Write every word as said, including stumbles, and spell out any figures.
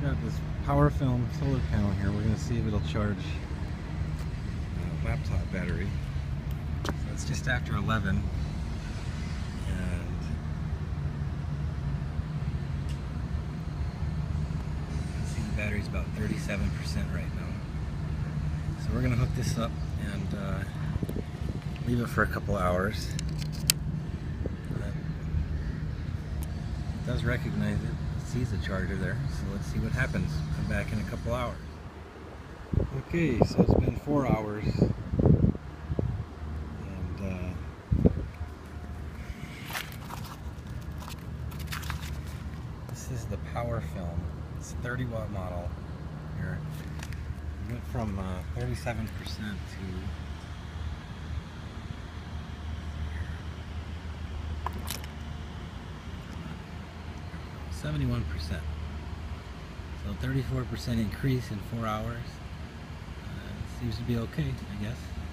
got this PowerFilm solar panel here. We're going to see if it'll charge a laptop battery. So it's just after eleven, and you can see the battery's about thirty-seven percent right now. So we're going to hook this up and uh, leave it for a couple hours. It does recognize it. Sees the charger there, so let's see what happens. Come back in a couple hours. Okay, so it's been four hours, and uh, this is the PowerFilm. It's a thirty watt model. Here, it went from uh, thirty-seven percent to seventy-one percent. So thirty-four percent increase in four hours. Uh, seems to be okay, I guess.